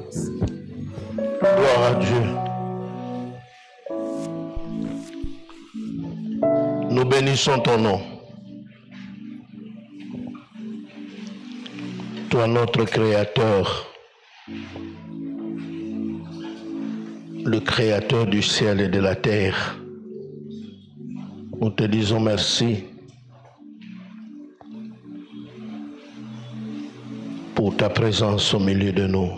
Gloire à Dieu. Nous bénissons ton nom. Toi, notre Créateur, le Créateur du ciel et de la terre. Nous te disons merci pour ta présence au milieu de nous.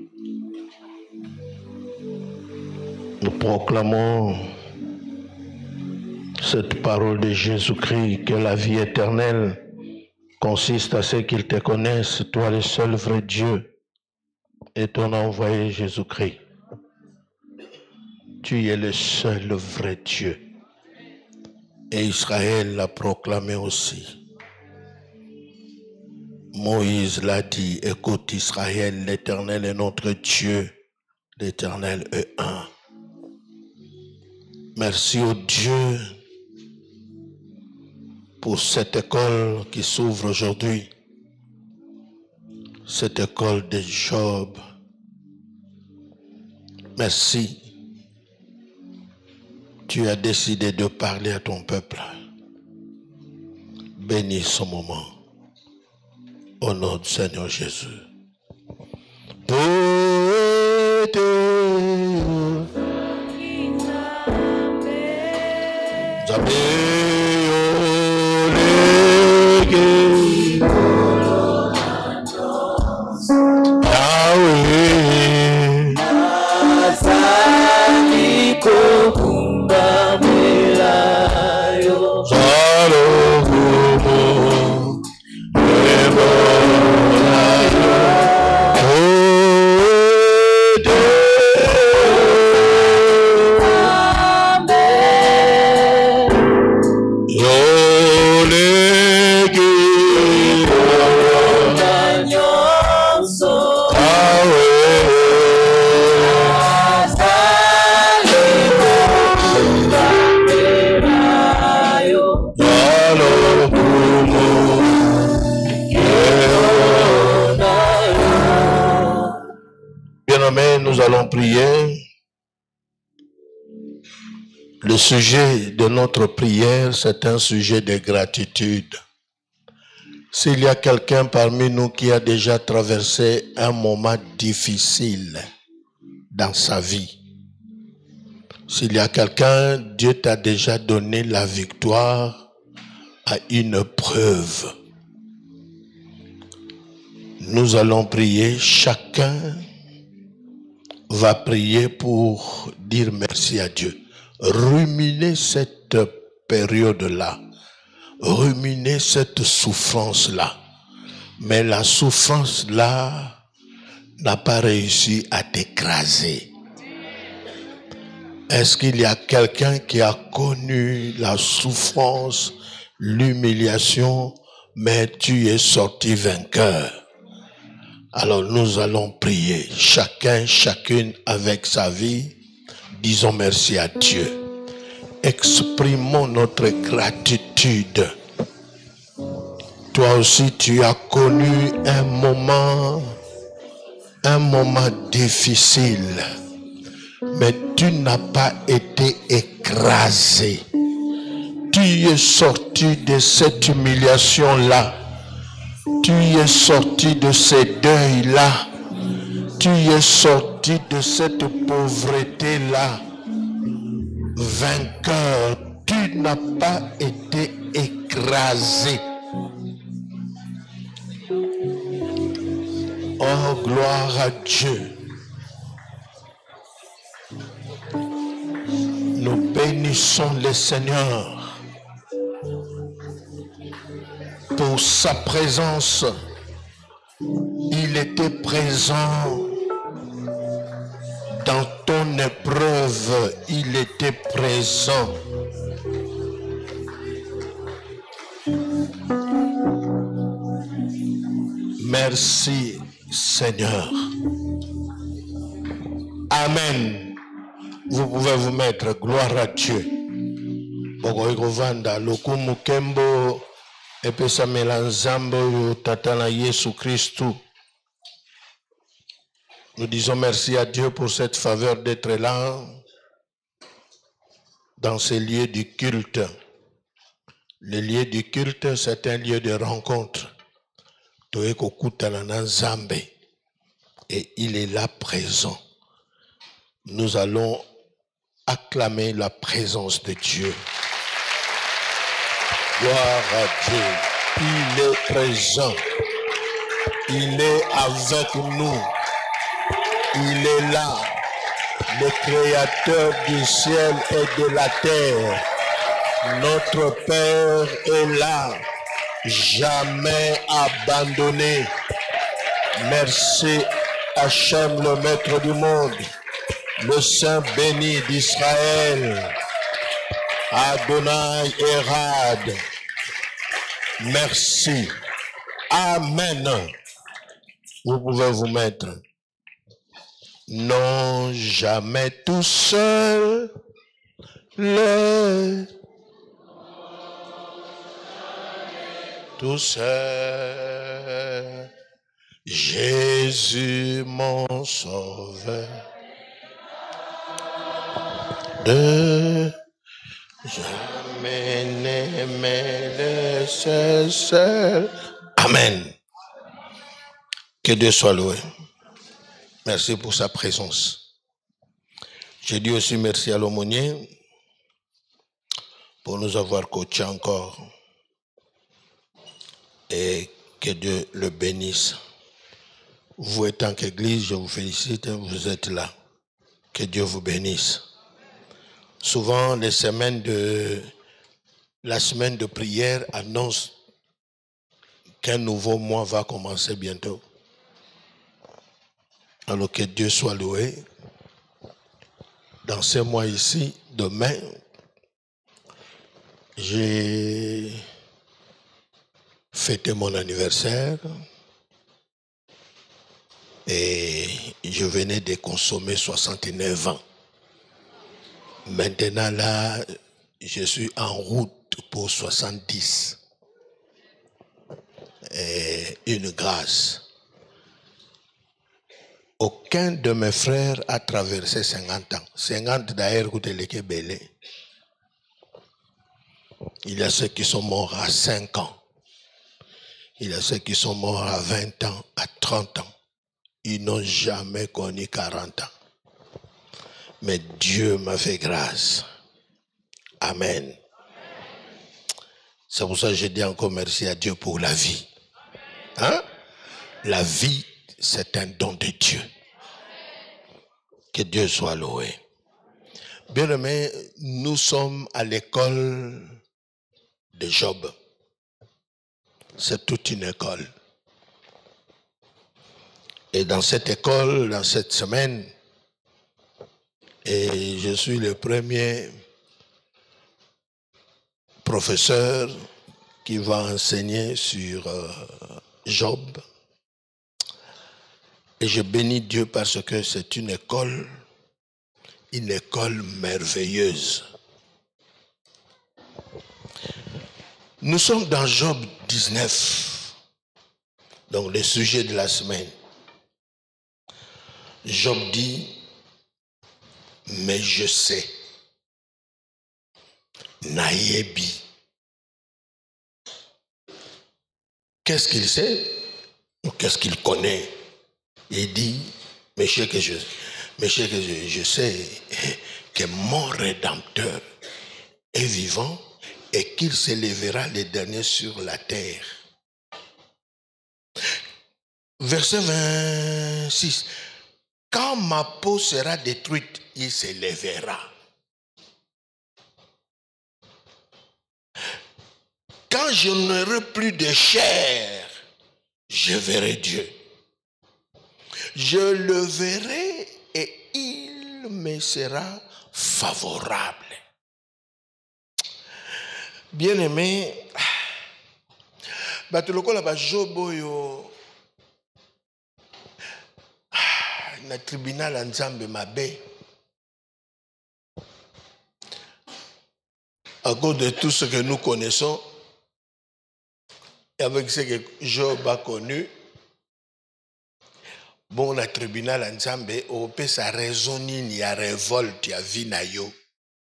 Nous proclamons cette parole de Jésus-Christ, que la vie éternelle consiste à ce qu'ils te connaissent, toi le seul vrai Dieu, et ton envoyé Jésus-Christ. Tu es le seul vrai Dieu. Et Israël l'a proclamé aussi. Moïse l'a dit, écoute Israël, l'Éternel est notre Dieu, l'Éternel est un. Merci au Dieu pour cette école qui s'ouvre aujourd'hui, cette école de Job. Merci. Tu as décidé de parler à ton peuple. Bénis ce moment. Au nom du Seigneur Jésus. Nous allons prier. Le sujet de notre prière, c'est un sujet de gratitude. S'il y a quelqu'un parmi nous qui a déjà traversé un moment difficile dans sa vie, s'il y a quelqu'un, Dieu t'a déjà donné la victoire à une preuve. Nous allons prier, chacun va prier pour dire merci à Dieu. Ruminez cette période-là. Ruminez cette souffrance-là. Mais la souffrance-là n'a pas réussi à t'écraser. Est-ce qu'il y a quelqu'un qui a connu la souffrance, l'humiliation, mais tu es sorti vainqueur? Alors nous allons prier, chacun, chacune avec sa vie. Disons merci à Dieu. Exprimons notre gratitude. Toi aussi, tu as connu un moment difficile, mais tu n'as pas été écrasé. Tu es sorti de cette humiliation-là. Tu es sorti de ces deuils-là. Tu es sorti de cette pauvreté-là. Vainqueur, tu n'as pas été écrasé. Oh, gloire à Dieu. Nous bénissons le Seigneur pour sa présence. Il était présent dans ton épreuve. Il était présent. Merci Seigneur. Amen. Vous pouvez vous mettre. Gloire à Dieu. Bogoigovanda lokumu kembo epesa melanzambo yo tatana Yesu Kristu. Nous disons merci à Dieu pour cette faveur d'être là, dans ces lieux du culte. Le lieu du culte, c'est un lieu de rencontre. Et il est là présent. Nous allons acclamer la présence de Dieu. Gloire à Dieu. Il est présent. Il est avec nous. Il est là. Le Créateur du ciel et de la terre. Notre Père est là. Jamais abandonné. Merci Hachem, le Maître du monde. Le Saint béni d'Israël. Adonai Erad. Merci. Amen. Vous pouvez vous mettre. Non, jamais tout seul. Tout seul. Jésus mon sauveur. De jamais ne me laisser seul. Amen. Que Dieu soit loué. Merci pour sa présence. Je dis aussi merci à l'aumônier pour nous avoir coachés encore. Et que Dieu le bénisse. Vous étant qu'Église, je vous félicite, vous êtes là. Que Dieu vous bénisse. Souvent, la semaine de prière annonce qu'un nouveau mois va commencer bientôt. Alors que Dieu soit loué. Dans ce mois ici, demain, j'ai fêté mon anniversaire et je venais de consommer 69 ans. Maintenant là, je suis en route pour 70. Et une grâce. Aucun de mes frères a traversé 50 ans. 50 d'ailleurs, il y a ceux qui sont morts à 5 ans. Il y a ceux qui sont morts à 20 ans, à 30 ans. Ils n'ont jamais connu 40 ans. Mais Dieu m'a fait grâce. Amen. C'est pour ça que je dis encore merci à Dieu pour la vie. Hein? La vie, c'est un don de Dieu. Que Dieu soit loué. Bien aimé, nous sommes à l'école de Job. C'est toute une école. Et dans cette école, dans cette semaine, et je suis le premier professeur qui va enseigner sur Job. Et je bénis Dieu parce que c'est une école merveilleuse. Nous sommes dans Job 19, donc le sujet de la semaine. Job dit, mais je sais, Naïebi. Qu'est-ce qu'il sait ou qu'est-ce qu'il connaît? Il dit, mais je sais que je sais que mon Rédempteur est vivant et qu'il s'élèvera le dernier sur la terre. Verset 26. Quand ma peau sera détruite, il s'élèvera. Quand je n'aurai plus de chair, je verrai Dieu. Je le verrai et il me sera favorable. Bien-aimé, na tribunal à Nzambe Mabe, à cause de tout ce que nous connaissons, et avec ce que Job a connu, Bon, le tribunal Nzambe, on peut sa raison il y a révolte, il y a vinayo.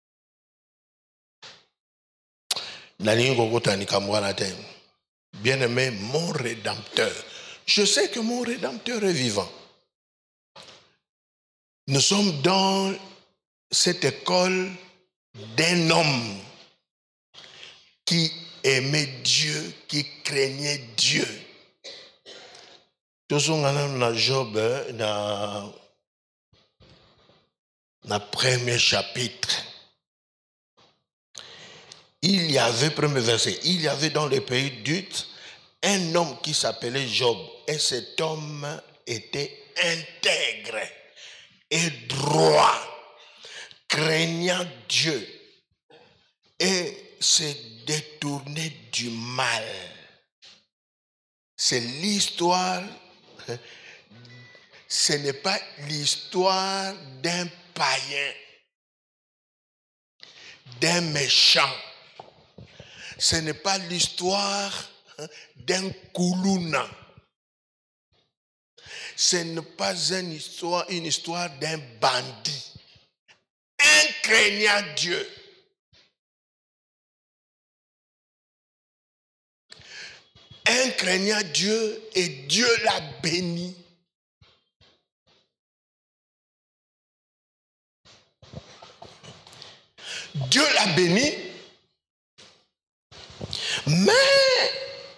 Bien-aimé, mon Rédempteur. Je sais que mon Rédempteur est vivant. Nous sommes dans cette école d'un homme qui aimait Dieu, qui craignait Dieu. Tout ce qu'on a Job, dans le premier chapitre, il y avait, premier verset, il y avait dans le pays d'Ut un homme qui s'appelait Job. Et cet homme était intègre et droit, craignant Dieu et se détournait du mal. C'est l'histoire, ce n'est pas l'histoire d'un païen, d'un méchant. Ce n'est pas l'histoire d'un koulouna. Ce n'est pas une histoire d'un bandit. Un craignant Dieu. Un craignant Dieu et Dieu l'a béni. Dieu l'a béni. Mais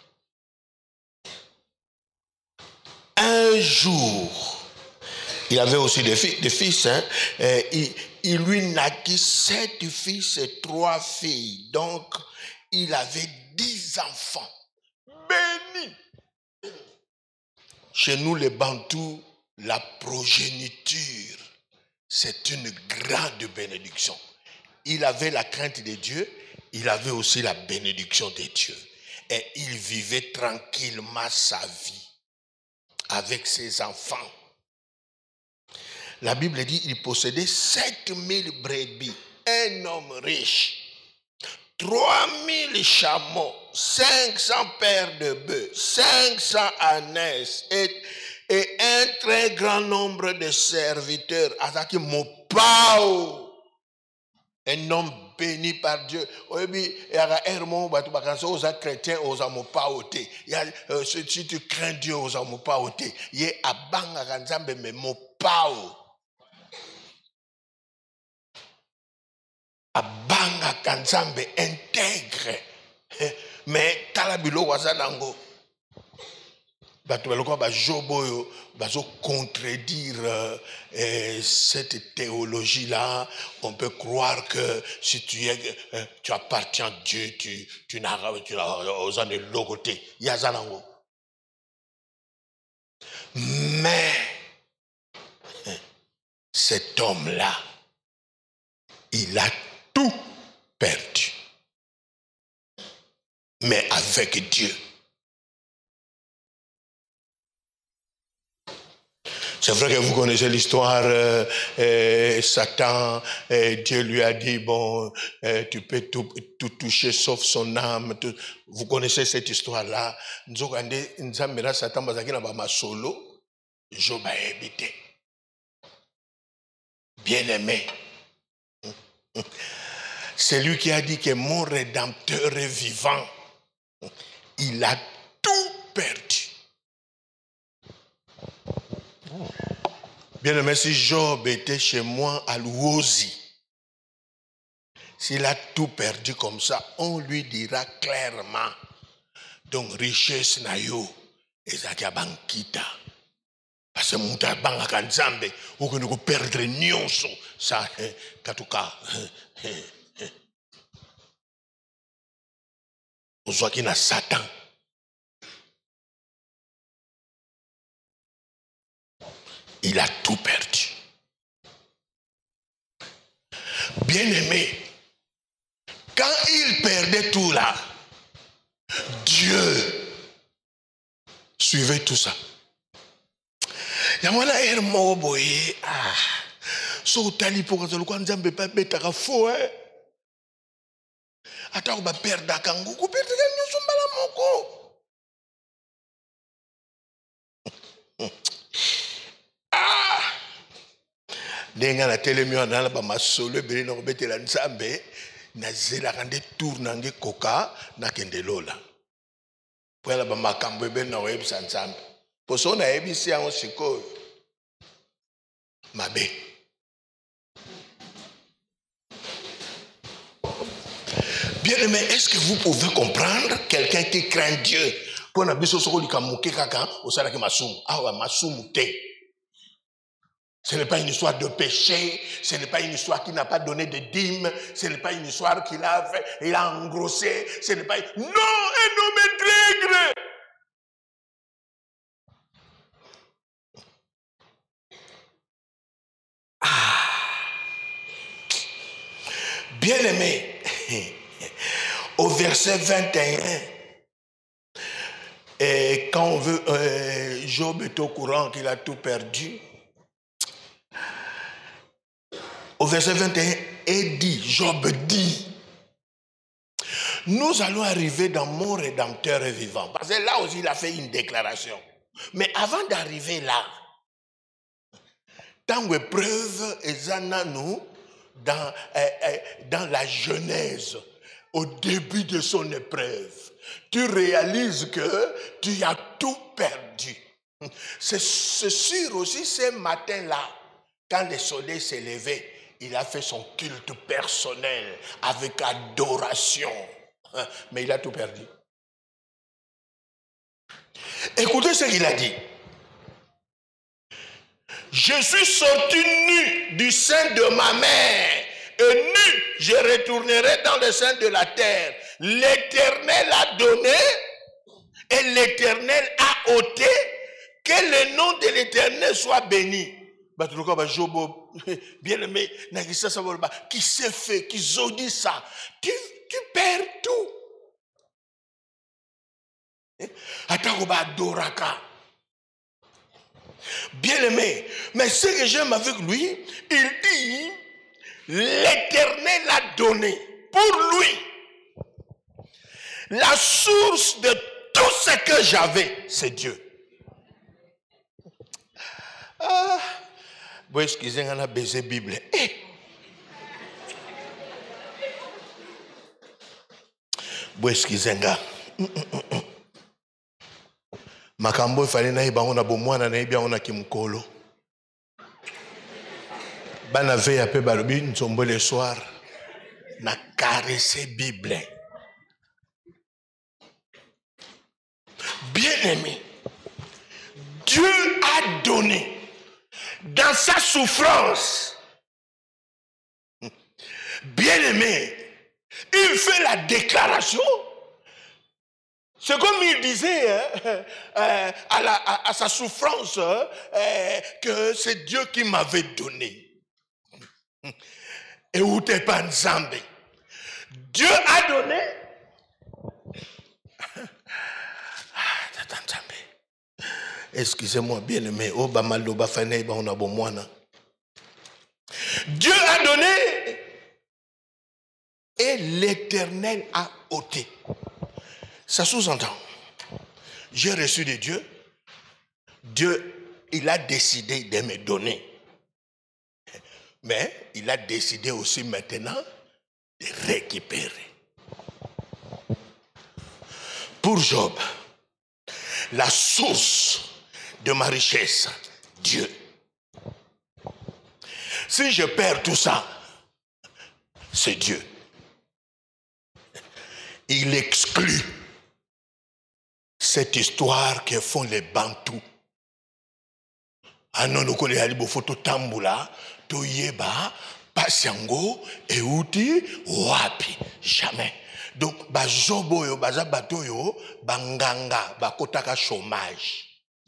un jour, il avait aussi des fils. Il lui naquit 7 fils et 3 filles. Donc, il avait 10 enfants. Bénis. Chez nous, les Bantous, la progéniture, c'est une grande bénédiction. Il avait la crainte de Dieu, il avait aussi la bénédiction de Dieu. Et il vivait tranquillement sa vie avec ses enfants. La Bible dit qu'il possédait 7000 brebis, un homme riche, 3000 chameaux, 500 paires de bœufs, 500 ânesses et un très grand nombre de serviteurs. Azaki Mopao. Un homme béni par Dieu. Si tu crains Dieu, il y a Abanga Kanzambe intègre. Mais Talabilo Wazanango. Contredire cette théologie-là. On peut croire que si tu appartiens à Dieu, tu n'as pas de logoté. Yazanango. Mais cet homme-là, il a tout perdu. Mais avec Dieu. C'est vrai que vous connaissez l'histoire, Satan, Dieu lui a dit, bon, tu peux tout toucher sauf son âme. Vous connaissez cette histoire-là. Satan solo, Job a habité. Bien-aimé. C'est lui qui a dit que mon Rédempteur est vivant. Il a tout perdu. Bien-aimé, si Job était chez moi à Louosi, s'il a tout perdu comme ça, on lui dira clairement. Donc, richesse nayo, ezaki bankita. Parce que muta banga kanzambe, ou que nous perdre nyonso, ça, katuka. On soit qu'il y a Satan. Il a tout perdu. Bien-aimé, quand il perdait tout là, Dieu suivait tout ça. Yamwana ermo boye so tali pour que le Nzambe pas betaka fo ata ko ba perda kango ko perda nyoso mbala moko. Nenga na telemio na ba masolo beli na kobetela nzambe na zela kande tour nange koka na kendelola. Pwela ba makambo ebeli na oyebisa nzambe. Poso na yebisi yango sikoyo. Mabe. Bien aimé, est-ce que vous pouvez comprendre quelqu'un qui craint Dieu? Pour na biso soko likamuke kaka osala ke masumu. Ah wa masumu te. Ce n'est pas une histoire de péché, ce n'est pas une histoire qui n'a pas donné de dîmes, ce n'est pas une histoire qu'il a fait, il a engrossé, ce n'est pas... Non, un homme intègre. Bien aimé, au verset 21, et quand on veut, Job est au courant qu'il a tout perdu. Au verset 21, et dit, Job dit, nous allons arriver dans mon Rédempteur vivant. Parce que là aussi, il a fait une déclaration. Mais avant d'arriver là, tant que preuve nous dans la Genèse, au début de son épreuve, tu réalises que tu as tout perdu. C'est sûr aussi, ce matin-là, quand le soleil s'est levé, il a fait son culte personnel avec adoration. Mais il a tout perdu. Écoutez ce qu'il a dit. Je suis sorti nu du sein de ma mère, et nu je retournerai dans le sein de la terre. L'Éternel a donné et l'Éternel a ôté. Que le nom de l'Éternel soit béni. Bien aimé, qui s'est fait, qui zodi ça, tu perds tout. Bien aimé, mais ce que j'aime avec lui, il dit, l'Éternel a donné pour lui la source de tout ce que j'avais, c'est Dieu. Ah, vous excusez, on a baisé Bible. Vous excusez, makambo fallait na iba on a bomwana na ibia on a kimkolo. Bana veille peu balobi nzombo le soir na caresser Bible. Bien aimé, Dieu a donné dans sa souffrance. Bien aimé, il fait la déclaration. C'est comme il disait à sa souffrance que c'est Dieu qui m'avait donné. Et où t'es pas Nzambe. Dieu a donné. Excusez-moi, bien aimé. Dieu a donné et l'Éternel a ôté. Ça sous-entend. J'ai reçu de Dieu. Dieu, il a décidé de me donner. Mais il a décidé aussi maintenant de récupérer. Pour Job, la source de ma richesse, Dieu. Si je perds tout ça, c'est Dieu. Il exclut cette histoire que font les Bantous. Anono les alibo photo tambula, toyeba, pasiango, euti, wapi, jamais. Donc, bajobo yo, bazabato yo, banganga, bakotaka chômage.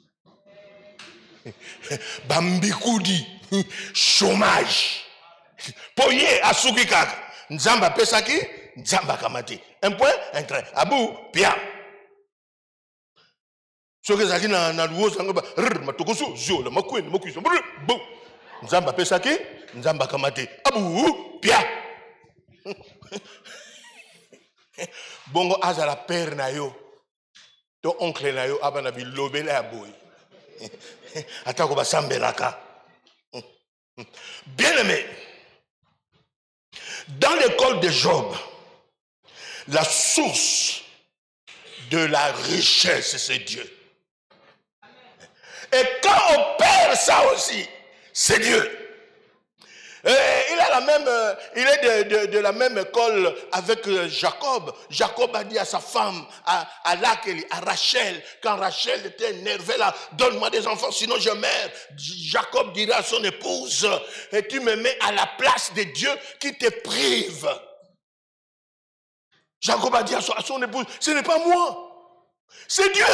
Bambikoudi, chômage. Poye asuki kaka, nzamba pesaki, nzamba kamati. Un point, un trait. Abou, pia. Ce que zaki na luo zanga matokoso zo la makwen makuisa bon nzamba pesaki nzamba kamate abu pia bongo azala père na yo to oncle na yo abana bilobela ya boy atako basambelaka Bien-aimé, dans l'école de Job, la source de la richesse, c'est Dieu. Et quand on perd ça aussi, c'est Dieu. Il est de la même école avec Jacob. Jacob a dit à sa femme, à Rachel, quand Rachel était énervée là, donne-moi des enfants, sinon je meurs. Jacob dira à son épouse, et tu me mets à la place de Dieu qui te prive. Jacob a dit à son épouse, ce n'est pas moi, c'est Dieu.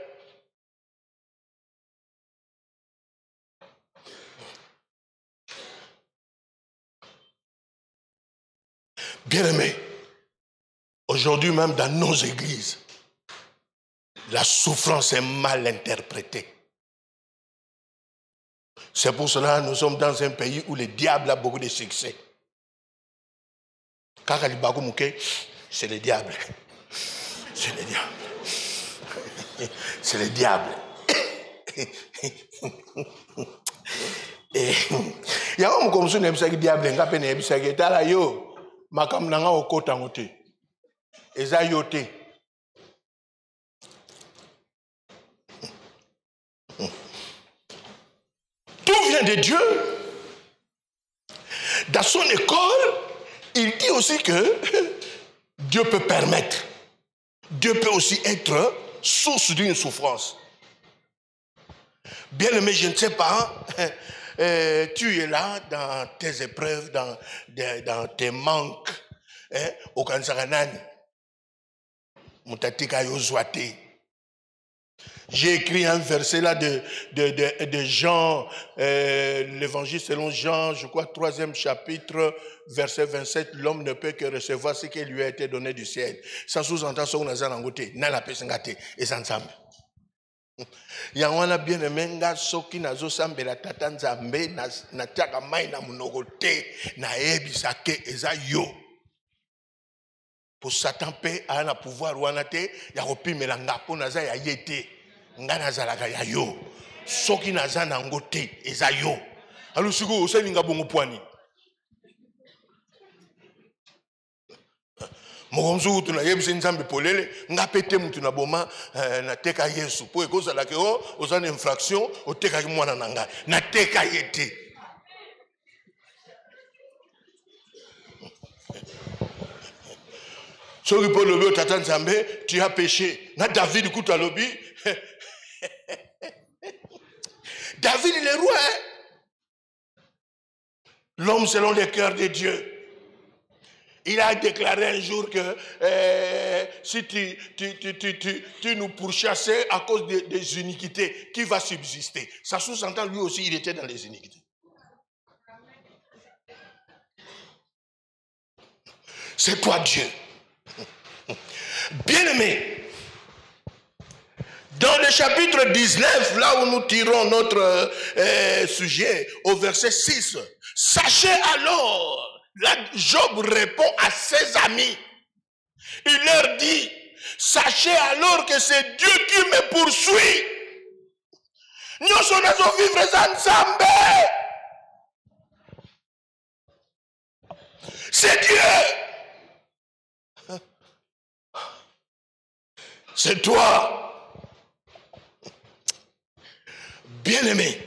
Bien-aimés, aujourd'hui même dans nos églises, la souffrance est mal interprétée. C'est pour cela que nous sommes dans un pays où le diable a beaucoup de succès. C'est le diable. C'est le diable. C'est le diable. Et il y a un comme ça, il diable, il y a un diable. Makam nanga okota ngote. Eza yote. Tout vient de Dieu. Dans son école, il dit aussi que Dieu peut permettre. Dieu peut aussi être source d'une souffrance. Bien aimé, je ne sais pas. Tu es là dans tes épreuves, dans tes manques. Au Kansaranani. J'ai écrit un verset là de Jean, l'évangile selon Jean, je crois, 3e chapitre, verset 27, l'homme ne peut que recevoir ce qui lui a été donné du ciel. Ça sous-entend ce qu'on a dans côté, n'a la pesengate, et sans ensemble. Yanwana bien aimé nga soki nazo sambela tata nzambe na tiaka mai na munoko te na ebisake eza yo pour Satan pe a na pouvoir wana te ya kopimela nga po naza ya yete nga nazalaka ya yo soki naza nango te eza yo alusiku oselinga bongo pwani Mogonzu tuna yebise nzambe polele nga pete mutu na boma na teka Yesu po ekozala ke ozana infraction oteka ki mwana nanga na teka yete soki po lobi tata nzambe tu as péché na David kuta lobi David il est roi hein? L'homme selon le cœur de Dieu. Il a déclaré un jour que si tu nous pourchassais à cause des iniquités, qui va subsister? Ça sous-entend lui aussi, il était dans les iniquités. C'est toi Dieu. Bien-aimé, dans le chapitre 19, là où nous tirons notre sujet, au verset 6, sachez alors, là, Job répond à ses amis. Il leur dit, sachez alors que c'est Dieu qui me poursuit. Nous sommes vivre ensemble. C'est Dieu. C'est toi. Bien-aimé.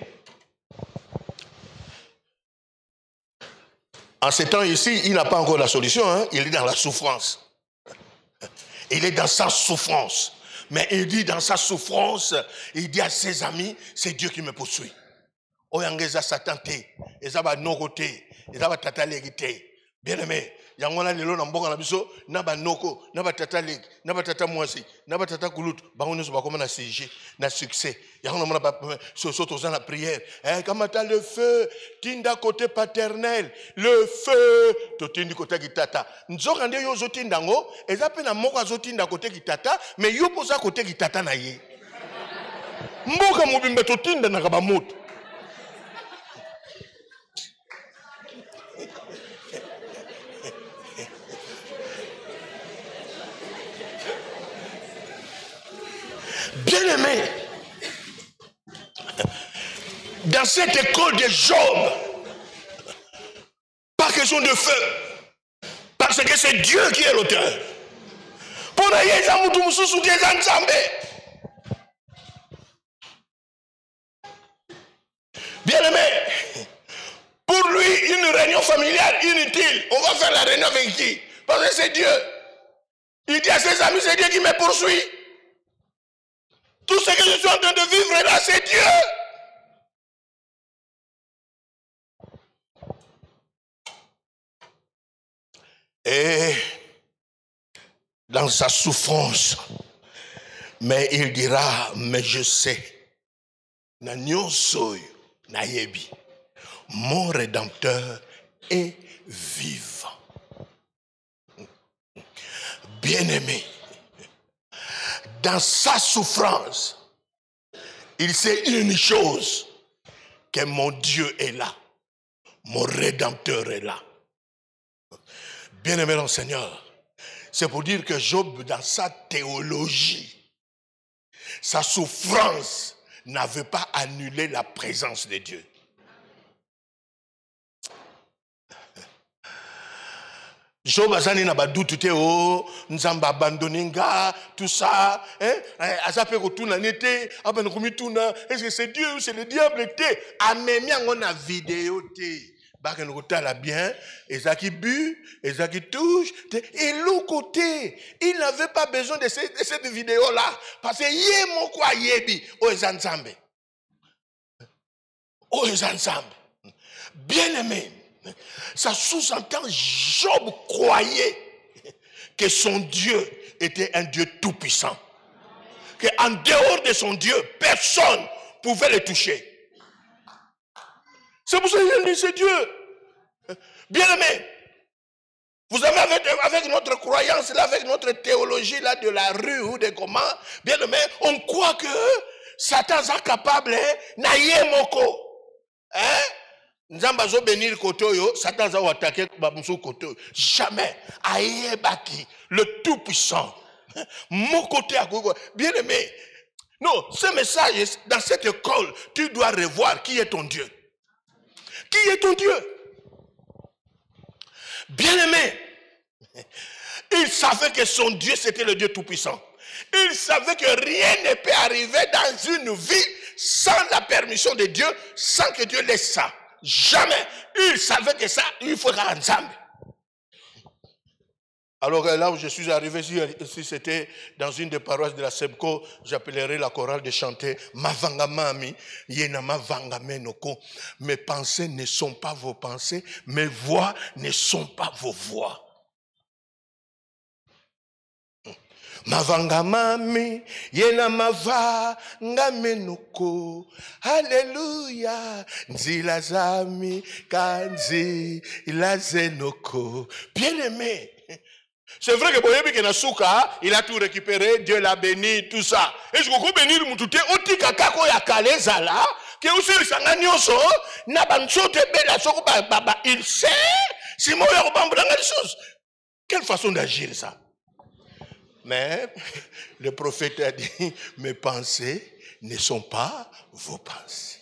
En ces temps ici, il n'a pas encore la solution, hein? Il est dans la souffrance. Il est dans sa souffrance. Mais il dit dans sa souffrance, il dit à ses amis, c'est Dieu qui me poursuit. Oyangeza Satan te, ezaba noko te, ezaba tata legi te. Bien-aimé, yangona lelo na mboka na biso, na ba noko, na ba tata legi, na ba tata mwasi, na ba tata kulut, bango so ba koma na CG, na succès. Yangona mona ba soto za na prière. Kamata le feu, tinda côté paternel, le feu, to tindi côté kitata. Nzoka nde yo zo tinda ngo, ezape na moko zo tinda côté kitata, mais yo poza côté kitata na ye. Mboka mobimbe to tinda na ba moto. Bien-aimé, dans cette école de Job, question de feu. Parce que c'est Dieu qui est l'auteur. Bien aimé, pour lui, une réunion familiale inutile. On va faire la réunion avec qui? Parce que c'est Dieu. Il dit à ses amis, c'est Dieu qui me poursuit. Tout ce que je suis en train de vivre là, c'est Dieu. Et dans sa souffrance, mais il dira, mais je sais, na nyonso na yebi, mon Rédempteur est vivant. Bien-aimé, dans sa souffrance, il sait une chose, que mon Dieu est là, mon Rédempteur est là. Bien-aimé dans le Seigneur, c'est pour dire que Job, dans sa théologie, sa souffrance n'avait pas annulé la présence de Dieu. Job azani na badutu te o nzamba abandoninga tout ça azape kotuna nete abana komituna est-ce que c'est Dieu ou c'est le diable te amemi yango na vidéo te baka nokotala bien ezaki bu ezaki touche et l'autre côté il n'avait pas besoin de cette vidéo là parce que yé moko ayebi o ezanzambe bien aimé. Ça sous-entend Job croyait que son Dieu était un Dieu tout-puissant. Qu'en dehors de son Dieu, personne ne pouvait le toucher. C'est pour ça qu'il dit c'est Dieu. Bien aimé, vous avez avec notre croyance, là, avec notre théologie là, de la rue ou de comment, bien aimé, on croit que Satan est capable, naïe moko. Hein? Nzamba zo bénir kotoyo, Satan va attaquer babumso kotoyo. Jamais. Aïebaki, le tout-puissant. Mon côté à Gogo. Bien aimé. Non, ce message, dans cette école, tu dois revoir qui est ton Dieu. Qui est ton Dieu? Bien aimé. Il savait que son Dieu, c'était le Dieu tout-puissant. Il savait que rien ne peut arriver dans une vie sans la permission de Dieu, sans que Dieu laisse ça. Jamais. Il savait que ça, il faudra ensemble. Alors là où je suis arrivé, si c'était dans une des paroisses de la Sebco, j'appellerais la chorale de chanter Mavangamami, Yena Mavangamenoko. Mes pensées ne sont pas vos pensées, mes voix ne sont pas vos voix. Mavangamami, Yena Mavangamenoko. Alléluia. Nzilazami, Kanzi, Ilazenoko. Bien aimé. C'est vrai que Boyebi Kenasuka, il a tout récupéré, Dieu l'a béni, tout ça. Et je crois que bénir Moutouté, Oti Kakako Yakale Zala, que aussi le Sanganyoso, Nabansote Bela Soko Baba, il sait, si moi je reprends les choses. Quelle façon d'agir ça? Mais le prophète a dit, mes pensées ne sont pas vos pensées.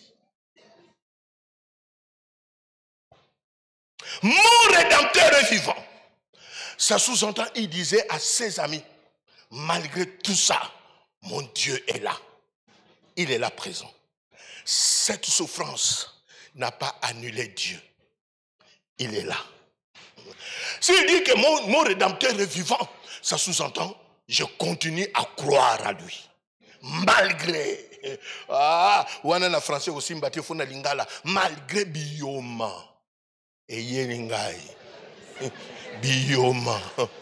Mon Rédempteur est vivant. Ça sous-entend, il disait à ses amis, malgré tout ça, mon Dieu est là. Il est là présent. Cette souffrance n'a pas annulé Dieu. Il est là. S'il dit que mon Rédempteur est vivant, ça sous-entend, je continue à croire à lui. Malgré, ouana français aussi, malgré bioma. Et yelingai. Bioma.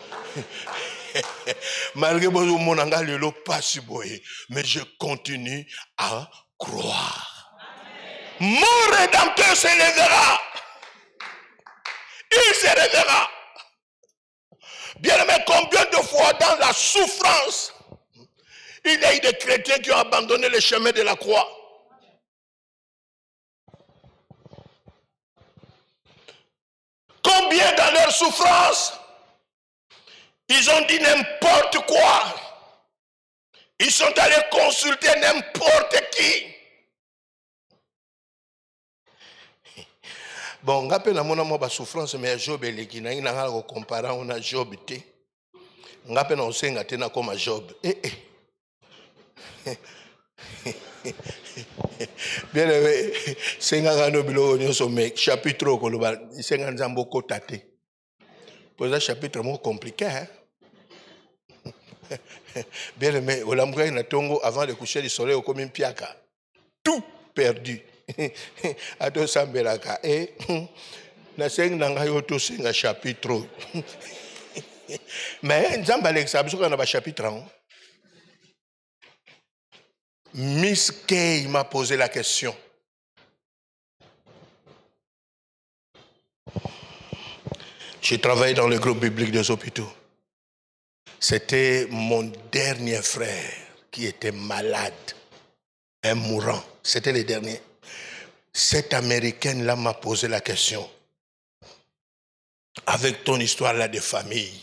Malgré mon engagement, le pas si boy, mais je continue à croire. Amen. Mon Rédempteur se lèvera. Il se lèvera. Bien aimé, combien de fois dans la souffrance, il y a eu des chrétiens qui ont abandonné le chemin de la croix. Combien dans leur souffrance, ils ont dit n'importe quoi. Ils sont allés consulter n'importe qui. Bon, nga pe na mona mo ba souffrance mais Job eleki na ina ngala ko comparer on a Job te. Nga pe na osenga te na koma Job. Bien aimé, senga ngano bilo nyonso mais chapitre ko loba senga nzambo ko tate. Pour ça chapitre mo compliqué hein. Bien aimé, olamka na tongo avant de coucher le soleil comme une piaka. Tout perdu. Ato sambelaka na senga nanga yo to senga chapitre. Mais nzamba Alexa biso na ba chapitre. Miss Kay m'a posé la question. J'ai travaillé dans le groupe biblique des hôpitaux. C'était mon dernier frère qui était malade, un mourant. C'était le dernier. Cette Américaine-là m'a posé la question. Avec ton histoire là de famille,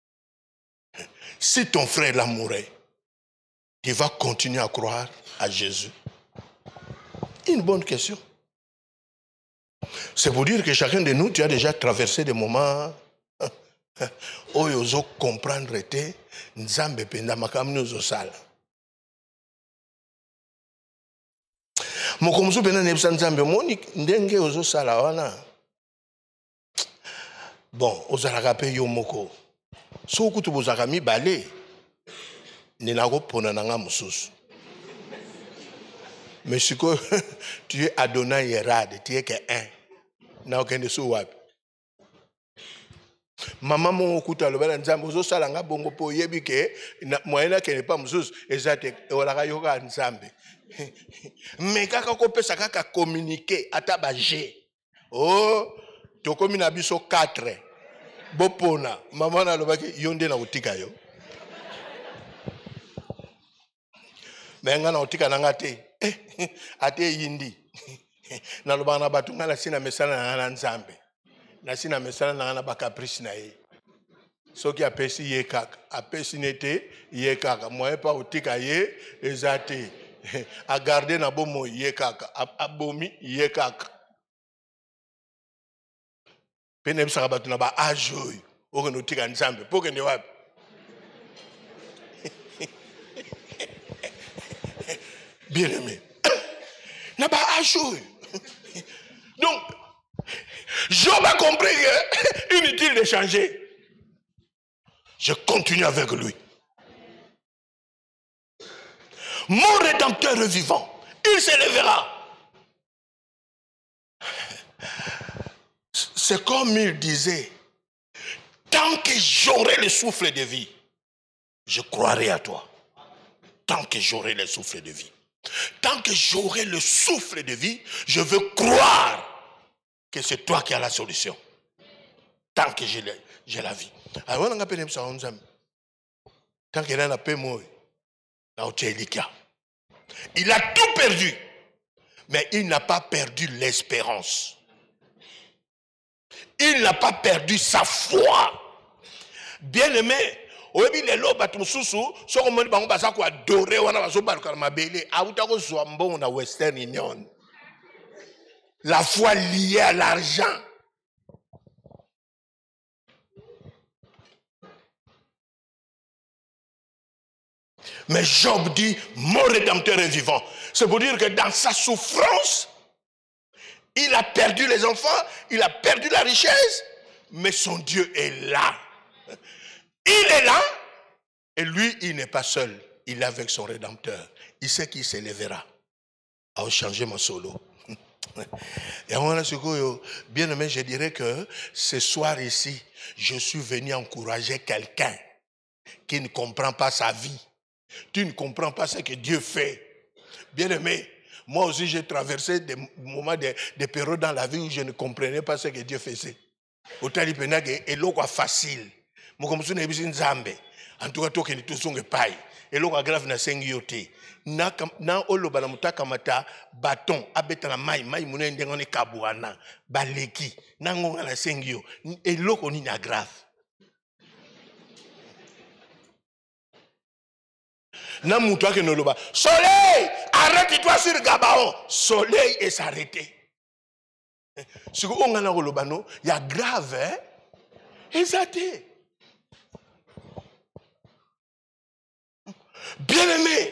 si ton frère là mourait, tu vas continuer à croire à Jésus? Une bonne question. C'est pour dire que chacun de nous, tu as déjà traversé des moments où ils ont comprendre que Nzambe penda makambo nous sala. Mokomzo penda nebisa Nzambe moni ndenge ozo sala wana. Bon, ozalaka pe yo moko. So kutu bozaka mibale nina ko pona nanga mususu. Mais si tu es Adonai Yerad, tu es que un. Na okende so wapi. Maman mon okuta lo bana Nzambe ozo sala nga bongo po yebi ke moyena ke ne pas mususu ezate olaka yoka Nzambe. Mais kaka ko pesa kaka communiquer ata ba G. Oh, to komi na biso 4. Bopona, maman na lobaki yonde na utika yo. Mais nga na utika na ngate. Ate yindi. Na lobana batunga na sina mesana na Nzambe. Na sina mesana na ba caprice na ye. Soki apesi ye kaka, apesi nete ye kaka. Moi pa utika ye ezate. A garder na bomo ye kaka, abomi ye kaka. Pene bisaka batu na ba ajoy, oko no tika Nzambe, poke ne wapi. Bien aimé. Na ba ajoy. Donc, Job a compris que inutile de changer. Je continue avec lui. Mon Rédempteur est vivant. Il s'élèvera. C'est comme il disait, tant que j'aurai le souffle de vie, je croirai à toi. Tant que j'aurai le souffle de vie. Tant que j'aurai le souffle de vie, je veux croire que c'est toi qui as la solution. Tant que j'ai la vie. Tant qu'il a paix, il a tout perdu, mais il n'a pas perdu l'espérance. Il n'a pas perdu sa foi. Bien aimé, oyebi lelo batu mususu soko moni bango baza ko adorer wana bazo baluka na mabele auta ko zwa mbongo na Western Union. La foi liée à l'argent. Mais Job dit, mon Rédempteur est vivant. C'est pour dire que dans sa souffrance, il a perdu les enfants, il a perdu la richesse, mais son Dieu est là. Il est là, et lui, il n'est pas seul. Il est avec son Rédempteur. Il sait qu'il s'élèvera. A changé mon solo. Et bien aimé, je dirais que ce soir ici, je suis venu encourager quelqu'un qui ne comprend pas sa vie. Tu ne comprends pas ce que Dieu fait. Bien aimé, moi aussi j'ai traversé des moments, des périodes dans la vie où je ne comprenais pas ce que Dieu faisait. Otali penage eloko facile. Mokomusu na ebisi Nzambe. En tout cas to ke to songe pai. Eloko grave na sengi yote. Na oloba na mutaka mata bâton abeta na mai mune ndengone kabuana baleki na ngonga na sengi yo. Eloko ni na grave. Na mutua ke noloba soleil arrête-toi sur Gabaon. Soleil est s'arrêter. Ce qu'on a dans le bano, il y a grave, hein? Exacté. Bien-aimé,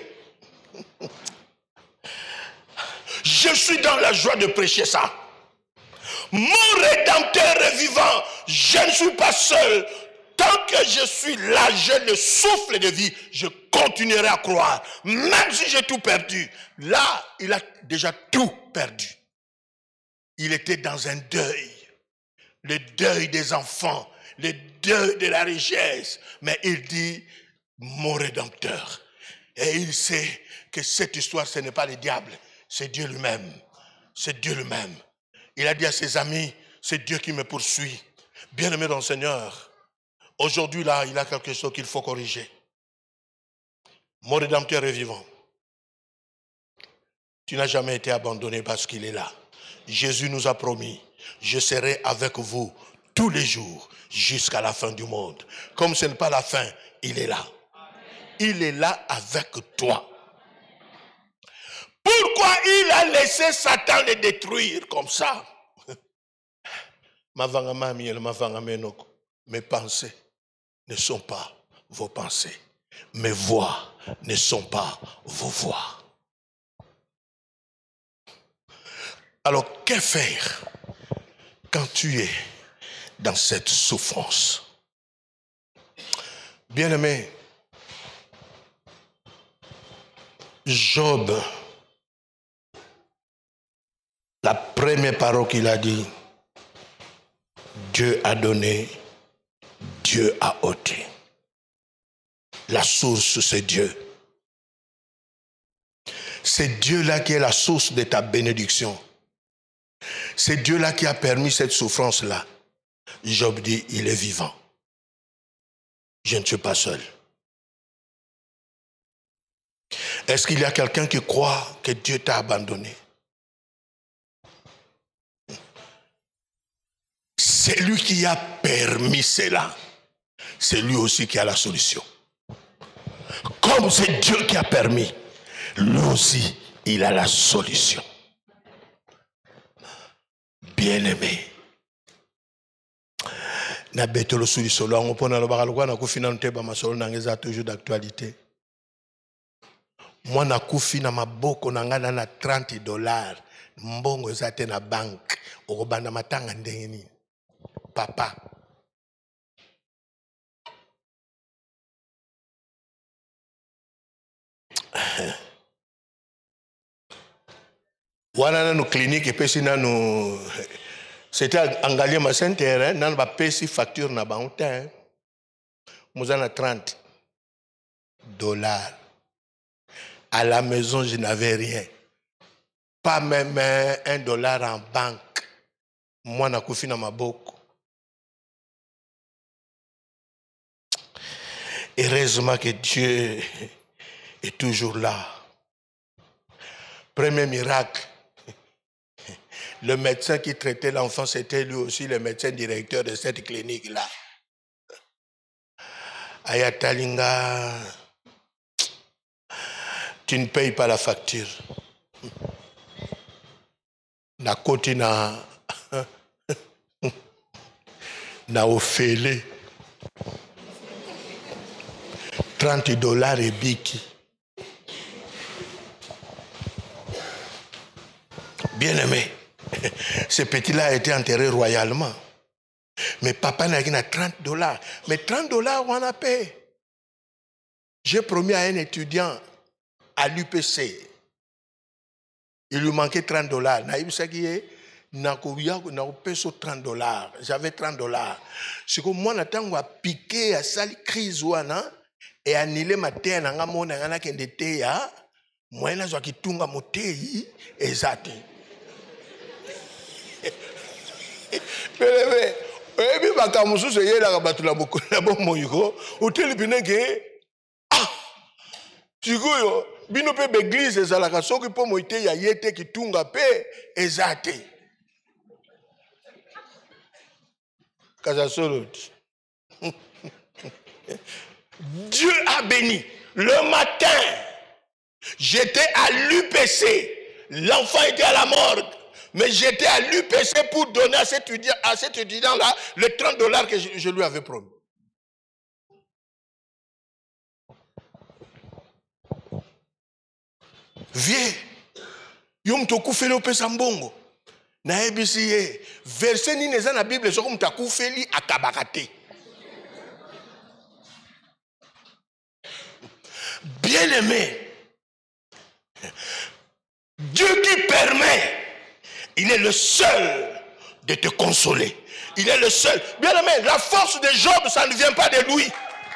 je suis dans la joie de prêcher ça. Mon Rédempteur est vivant. Je ne suis pas seul. Tant que je suis là, je le souffle de vie, je continuerai à croire. Même si j'ai tout perdu. Là, il a déjà tout perdu. Il était dans un deuil. Le deuil des enfants. Le deuil de la richesse. Mais il dit, mon Rédempteur. Et il sait que cette histoire, ce n'est pas le diable. C'est Dieu lui-même. C'est Dieu lui-même. Il a dit à ses amis, c'est Dieu qui me poursuit. Bien-aimé dans le Seigneur, aujourd'hui là, il a quelque chose qu'il faut corriger. Mon Rédempteur est vivant. Tu n'as jamais été abandonné parce qu'il est là. Jésus nous a promis, je serai avec vous tous les jours jusqu'à la fin du monde. Comme ce n'est pas la fin, il est là. Il est là avec toi. Pourquoi il a laissé Satan le détruire comme ça? Mes pensées ne sont pas vos pensées. Mes voix ne sont pas vos voix. Alors, que faire quand tu es dans cette souffrance? Bien-aimé, Job, la première parole qu'il a dit, Dieu a donné, Dieu a ôté. La source, c'est Dieu. C'est Dieu-là qui est la source de ta bénédiction. C'est Dieu-là qui a permis cette souffrance-là. Job dit, il est vivant. Je ne suis pas seul. Est-ce qu'il y a quelqu'un qui croit que Dieu t'a abandonné? C'est lui qui a permis cela. C'est lui aussi qui a la solution. Comme c'est Dieu qui a permis, lui aussi, il a la solution. Bien-aimé. Na betolo suli solo on pona lo bakalwa na kufi na nteba masolo na ngeza toujours d'actualité. Moi na kufi na maboko na ngana na $30 mbongo ezate na bank okobanda matanga ndenge nini. Papa. Wana na clinique epesi na no c'était en Galliema Saint-Terre, nan ba pesi facture na ba ontin. Mouzana $30. À la maison, je n'avais rien. Pas même $1 en banque. Moi, na koufi na maboko. Heureusement que Dieu est toujours là. Premier miracle. Le médecin qui traitait l'enfant, c'était lui aussi le médecin directeur de cette clinique-là. Ayatalinga, tu ne payes pas la facture. Na koti na ofele. $30 et biki. Bien-aimé. Ce petit-là a été enterré royalement. Mais papa n'a qu'à $30. Mais $30, on a payé. J'ai promis à un étudiant à l'UPC. Il lui manquait $30. N'a payé sur $30. J'avais $30. C'est que moi, j'attends à piquer à sali crise et annuler ma terre dans mon ya. Moi, je suis tunga motei exact. Ebi bakamusu se yela ka batula bokona bomoyiko hôtel binenge ah tikoyo bino pe l'église ezalaka soki po moite ya yete kitunga pe ezate kaza solo. Dieu a béni. Le matin, j'étais à l'UPC. L'enfant était à la morgue. Mais j'étais à l'UPC pour donner à cet étudiant-là le $30 que je lui avais promis. Viens, yom toku feli opesa mbongo. Na ebisi verset ni neza na Bible soko mutaku feli akabakate. Bien-aimé, Dieu qui permet, il est le seul de te consoler. Il est le seul. Bien-aimé, la force de Job, ça ne vient pas de lui.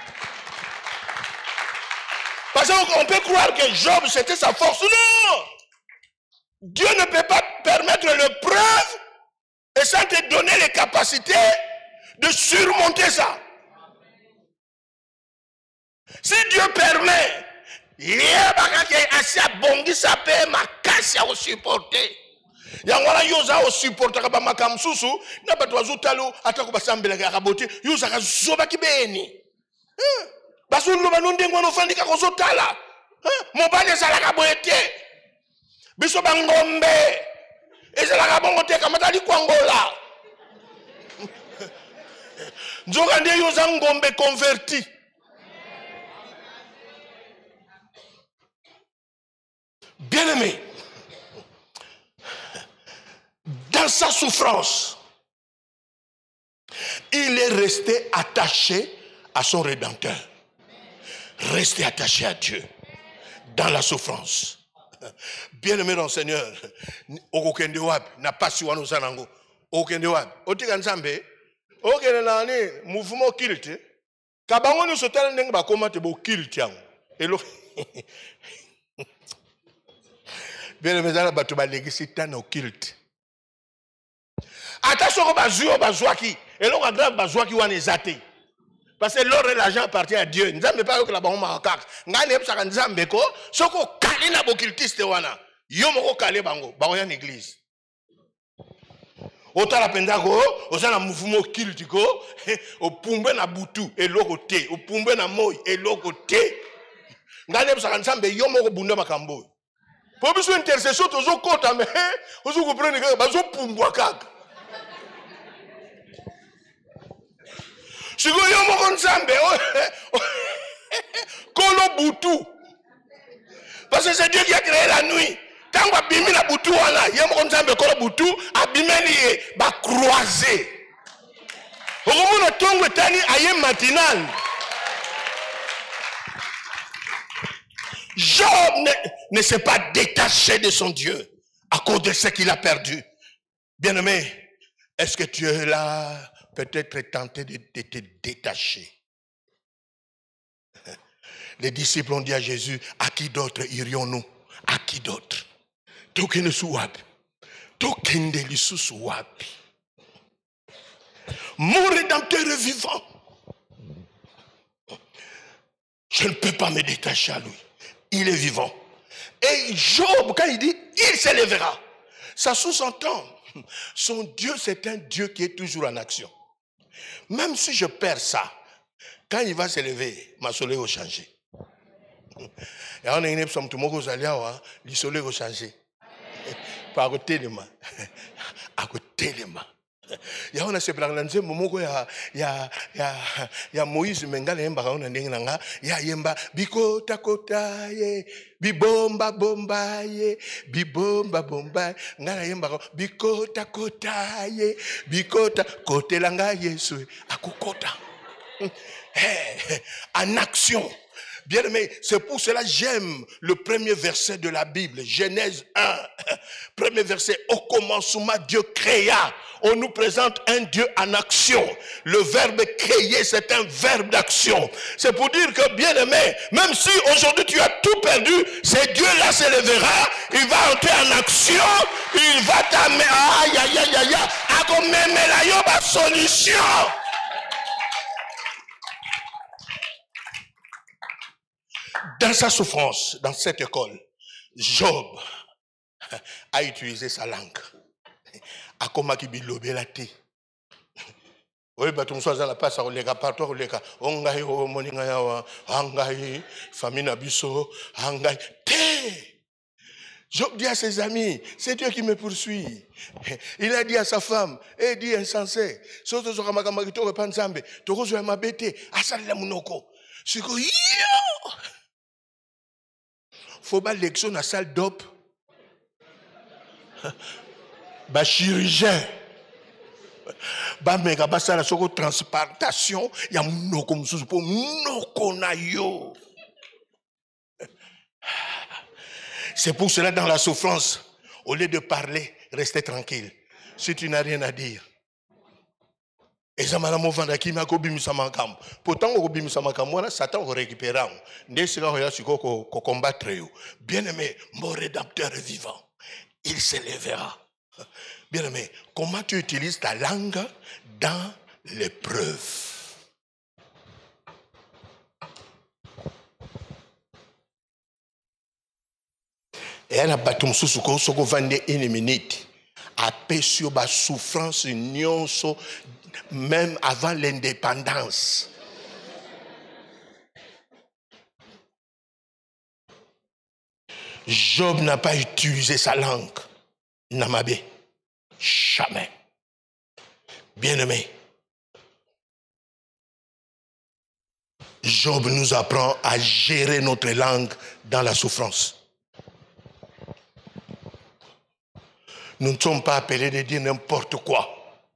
Parce qu'on peut croire que Job, c'était sa force. Non! Dieu ne peut pas permettre l'épreuve et ça te donner les capacités de surmonter ça. Si Dieu permet, il y a assez bongi ça peut ma casse à supporter. Yangwala yoza o supporter ka ba makamsusu na ba twazo talo atako basambela ka kaboti yoza ka zoba kibeni. Basulu banonde ngono fandika ko zotala. Mobale sala ka boete. Biso bangombe. Ezala ka bongo te kamatali kwangola. Nzoka nde yoza ngombe converti. Bien-aimé, dans sa souffrance, il est resté attaché à son Rédempteur. Resté attaché à Dieu dans la souffrance. Bien-aimé dans le Seigneur, okokende wapi na pasi wano zanango. Okokende wapi? Otika nzambe, okende nani mouvement kilte. Kabango ni sotala ndenge bakoma te bo kilte yango. Elo bien-aimé dans la bato ba legisita na kilte. Attention bazuo bazwaki, elo ka grave bazwaki wana ezate. Parce que l'or et l'argent appartient à Dieu. Nzambe pas que la bango makaka. Ngane epsaka nzambe ko soko kali na bokiltiste wana. Yo moko kale bango ya église. Otala penza ko osana mouvement kilte ko opumbe na butu eloko te, opumbe na moi eloko te. Ngane epsaka nzambe yo moko bunda makambo. Po biso intercession tozo kota mais ozo comprendre que bazo pumbwa kaka. Si vous avez nzambe kolo butu. Parce que c'est Dieu qui a créé la nuit. Tant que bimi la butu wana, yemo nzambe kolo butu, abimeli ba croiser. Okomona tongo tani aye matinal. Job ne s'est pas détaché de son Dieu à cause de ce qu'il a perdu. Bien-aimé, est-ce que tu es là? Peut-être tenté de te détacher. Les disciples ont dit à Jésus, à qui d'autre irions-nous? À qui d'autre? Tokene suwapi. Tokende lisu suwapi. Mon Rédempteur est vivant. Je ne peux pas me détacher à lui. Il est vivant. Et Job, quand il dit, il s'élèvera. Ça sous-entend, son Dieu, c'est un Dieu qui est toujours en action. Même si je perds ça, quand il va s'élever, ma soleil va changer. Et on a une épreuve, tout le monde le soleil va changer. Par côté de moi. À côté de moi. Il y a un seul moment ya Moïse mengala yemba kaona ndenge nanga ya yemba bikota kota ye bibomba bomba ye bibomba bomba ngala yemba bikota kota ye bikota kotelanga Yesu akukota en action. Bien-aimé, c'est pour cela que j'aime le premier verset de la Bible, Genèse 1. Premier verset, au commencement, Dieu créa. On nous présente un Dieu en action. Le verbe créer, c'est un verbe d'action. C'est pour dire que, bien-aimé, même si aujourd'hui tu as tout perdu, c'est Dieu-là s'élèvera, il va entrer en action, il va t'amener, aïe, aïe, aïe, aïe, à comme même la solution. Dans sa souffrance, dans cette école, Job a utilisé sa langue. A comment qui bilobelate. Oui, bah tout ça la passe à olega partout olega. Ongai o moninga yawa, angai famina biso, angai te. Job dit à ses amis, c'est Dieu qui me poursuit. Il a dit à sa femme, et dit insensé, faut pas l'élection à salle d'op. Bah chirurgien. Bah mega bah ça la transplantation, il y a mnoko msusu pour mnoko na yo. C'est pour cela dans la souffrance, au lieu de parler, restez tranquille. Si tu n'as rien à dire. Pourtant, Satan va récupérer. Bien-aimé, mon rédempteur est vivant. Il s'élèvera. Bien-aimé, comment tu utilises ta langue dans l'épreuve? Et elle a battu mon sous-souko, ce qu'on vendait une minute. Après, sur la souffrance, même avant l'indépendance. Job n'a pas utilisé sa langue. Namabé. Jamais. Bien-aimé. Job nous apprend à gérer notre langue dans la souffrance. Nous ne sommes pas appelés de dire n'importe quoi.